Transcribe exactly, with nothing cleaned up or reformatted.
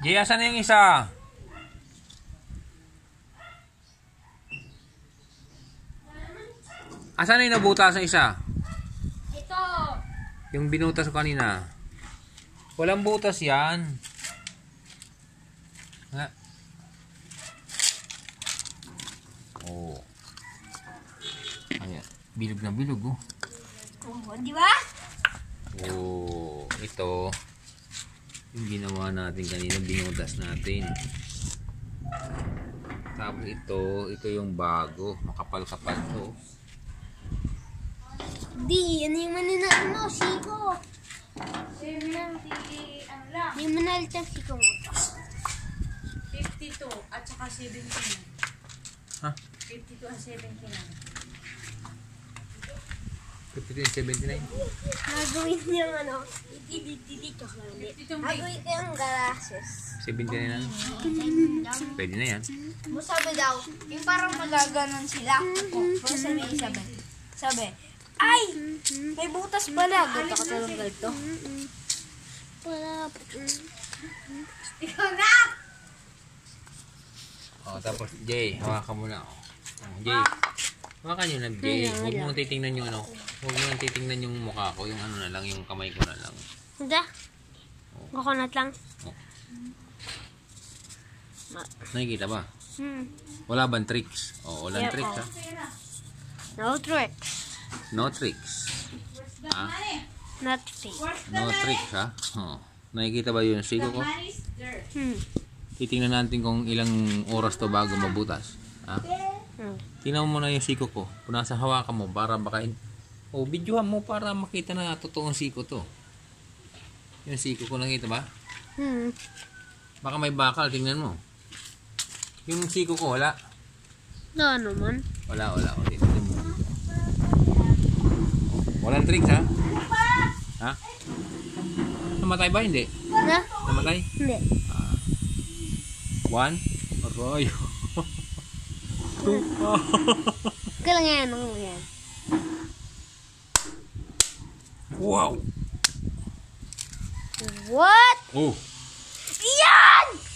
Jay, asan na yung isa? Asan na yung nabutas sa isa? Ito. Yung binutas ko kanina. Walang butas yan. Nga. Oh. Ayan. Bilog na bilog, oh. Oh, di ba? Oh. Ito. Yung ginawa natin kanina, binutas natin. Tapos ito, ito yung bago. Makapal-kapal to. Di, ano yung manina, ano, siko. Ano lang? Di mo nalit ang siko mo. fifty-two at saka seventeen. Ha? fifty-two and seventy-nine. fifty-two and seventy-nine? Gagawin niyo ano, dito ka lang. Gagawin ko yung glasses. seventy-nine na. Pwede na yan. Mo sabi daw, yung parang magaganon sila. O, pero sabi ni sabi. Sabi, ay! May butas pala. Ganto ka talong ganto. Ikaw na! Oh, tapos Jay, hawakan mo na. Oh, Jay. Hawakan nyo na, Jay. Huwag mo titingnan yung ano. Huwag mo nang titingnan yung mukha ko. Yung ano na lang, yung kamay ko na lang. Hindi. Coconut lang. Oh. Nakikita ba? Hmm. Wala bang tricks? Oh, walang Yeah, tricks, oh. ha? No tricks. No tricks. Ha? Not fake. No tricks, ha? Oh. Nakikita ba yung siko ko? Hmm. Titingnan natin kung ilang oras to bago mabutas. Ha? Hmm. Tingnan mo na yung siko ko. Kung nasa hawakan mo, para baka... O, oh, videohan mo para makita na totoong siko to. Yung siko ko, nakita ba? Hmm. Baka may bakal, tingnan mo. Yung siko ko, wala. No, naman. Wala, wala. O, tingnan mo. Walang tricks, ha? Ha? Namatay ba? Hindi. Na? Namatay? Hindi. Ah. One. Aray. Two. Kailan yan? Ano yan? Wow. What? Oh. Yan!